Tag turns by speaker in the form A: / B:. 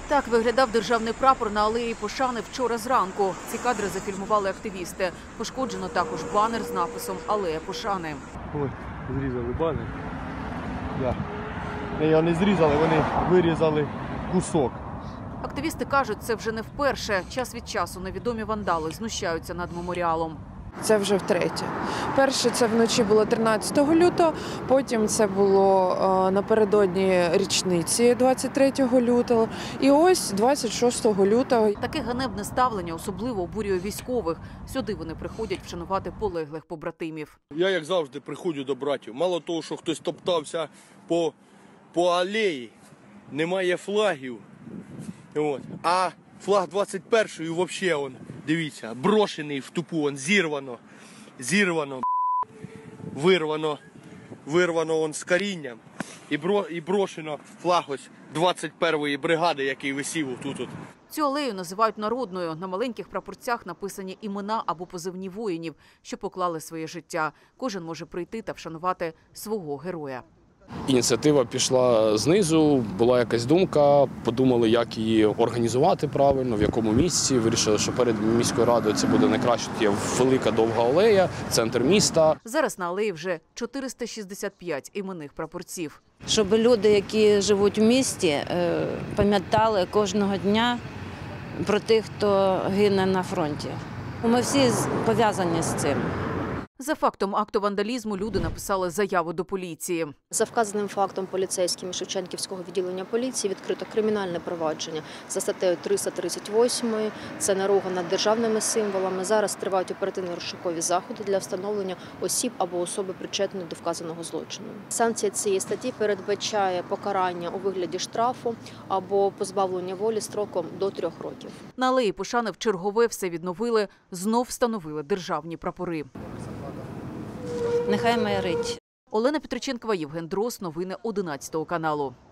A: Так виглядав державний прапор на алеї Пошани вчора зранку. Ці кадри зафільмували активісти. Пошкоджено також банер з написом «Алея Пошани».
B: Ой, зрізали банер. Його не зрізали, вони вирізали кусок.
A: Активісти кажуть, це вже не вперше. Час від часу невідомі вандали знущаються над меморіалом.
C: Це вже втретє. Перше це вночі було 13 лютого, потім це було напередодні річниці 23 лютого і ось 26 лютого.
A: Таке ганебне ставлення особливо обурює військових. Сюди вони приходять вшанувати полеглих побратимів.
D: Я, як завжди, приходжу до братів. Мало того, що хтось топтався по алеї, немає флагів. От. А флаг 21-ї взагалі, дивіться, брошений в тупу, зірвано, вирвано з корінням і брошено флаг ось 21-ї бригади, який висів тут.
A: Цю алею називають народною. На маленьких прапорцях написані імена або позивні воїнів, що поклали своє життя. Кожен може прийти та вшанувати свого героя.
E: Ініціатива пішла знизу, була якась думка, подумали, як її організувати правильно, в якому місці. Вирішили, що перед міською радою це буде найкраще. Тут є велика довга алея, центр міста.
A: Зараз на алеї вже 465 іменних прапорців.
F: Щоб люди, які живуть в місті, пам'ятали кожного дня про тих, хто гине на фронті. Ми всі пов'язані з цим.
A: За фактом акту вандалізму люди написали заяву до поліції.
G: За вказаним фактом поліцейськими Шевченківського відділення поліції відкрито кримінальне провадження за статтею 338. Це наруга над державними символами. Зараз тривають оперативно-розшукові заходи для встановлення осіб або особи причетної до вказаного злочину. Санкція цієї статті передбачає покарання у вигляді штрафу або позбавлення волі строком до 3 років.
A: На алеї Пошани вчергове все відновили, знов встановили державні прапори.
F: Нехай майорить.
A: Олена Петриченкова, Євген Дрозд. Новини 11 каналу.